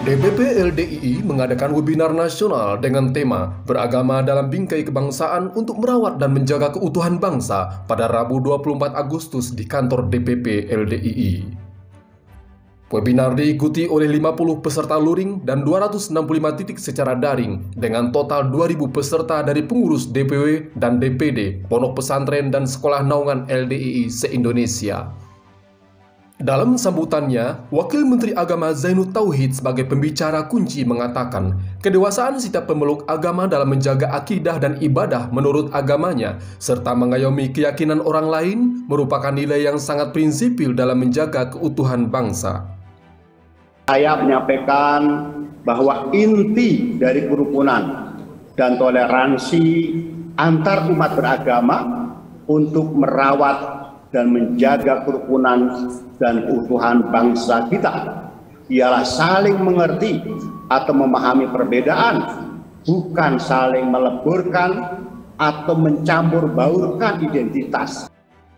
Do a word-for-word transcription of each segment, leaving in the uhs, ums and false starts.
D P P L D I I mengadakan webinar nasional dengan tema Beragama dalam Bingkai Kebangsaan untuk merawat dan menjaga keutuhan bangsa pada Rabu dua puluh empat Agustus di kantor D P P L D I I. Webinar diikuti oleh lima puluh peserta luring dan dua ratus enam puluh lima titik secara daring dengan total dua ribu peserta dari pengurus D P W dan D P D, pondok pesantren dan sekolah naungan L D I I se-Indonesia. Dalam sambutannya, Wakil Menteri Agama Zainud Tauhid sebagai pembicara kunci mengatakan, kedewasaan setiap pemeluk agama dalam menjaga akidah dan ibadah menurut agamanya, serta mengayomi keyakinan orang lain, merupakan nilai yang sangat prinsipil dalam menjaga keutuhan bangsa. Saya menyampaikan bahwa inti dari kerukunan dan toleransi antar umat beragama untuk merawat dan menjaga kerukunan dan keutuhan bangsa kita ialah saling mengerti atau memahami perbedaan, bukan saling meleburkan atau mencampur baurkan identitas.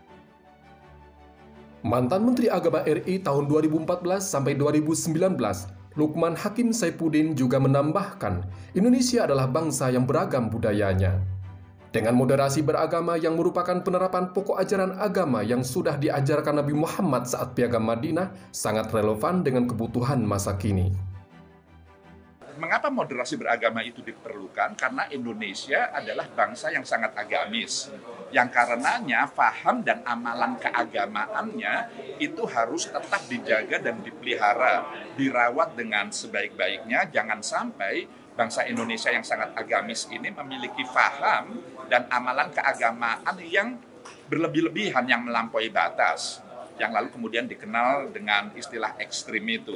Mantan Menteri Agama R I tahun dua ribu empat belas sampai dua ribu sembilan belas, Lukman Hakim Saifuddin juga menambahkan, Indonesia adalah bangsa yang beragam budayanya. Dengan moderasi beragama yang merupakan penerapan pokok ajaran agama yang sudah diajarkan Nabi Muhammad saat Piagam Madinah, sangat relevan dengan kebutuhan masa kini. Mengapa moderasi beragama itu diperlukan? Karena Indonesia adalah bangsa yang sangat agamis, yang karenanya faham dan amalan keagamaannya itu harus tetap dijaga dan dipelihara, dirawat dengan sebaik-baiknya. Jangan sampai bangsa Indonesia yang sangat agamis ini memiliki faham dan amalan keagamaan yang berlebih-lebihan, yang melampaui batas, yang lalu kemudian dikenal dengan istilah ekstrim itu.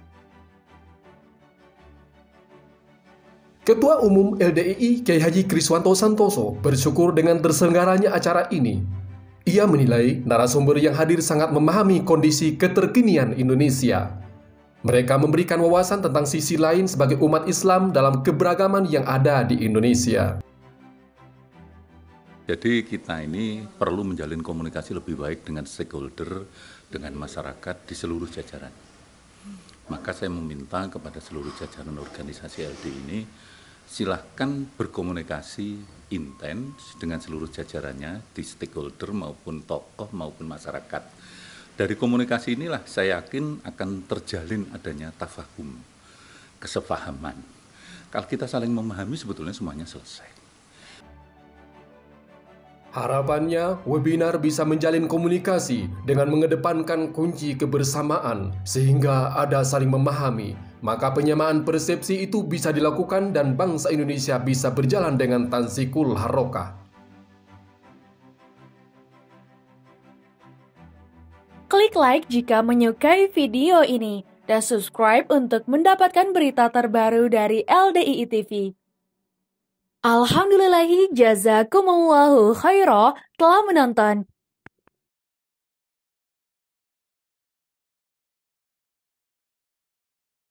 Ketua Umum L D I I Kiai Haji Kriswanto Santoso bersyukur dengan terselenggaranya acara ini. Ia menilai narasumber yang hadir sangat memahami kondisi keterkinian Indonesia. Mereka memberikan wawasan tentang sisi lain sebagai umat Islam dalam keberagaman yang ada di Indonesia. Jadi kita ini perlu menjalin komunikasi lebih baik dengan stakeholder, dengan masyarakat di seluruh jajaran. Maka saya meminta kepada seluruh jajaran organisasi L D I ini, silahkan berkomunikasi intens dengan seluruh jajarannya di stakeholder maupun tokoh maupun masyarakat. Dari komunikasi inilah saya yakin akan terjalin adanya tafahum, kesepahaman. Kalau kita saling memahami sebetulnya semuanya selesai. Harapannya, webinar bisa menjalin komunikasi dengan mengedepankan kunci kebersamaan sehingga ada saling memahami. Maka penyamaan persepsi itu bisa dilakukan dan bangsa Indonesia bisa berjalan dengan tansikul harokah. Klik like jika menyukai video ini dan subscribe untuk mendapatkan berita terbaru dari L D I I T V. Alhamdulillahi jazakumullahu khairah telah menonton.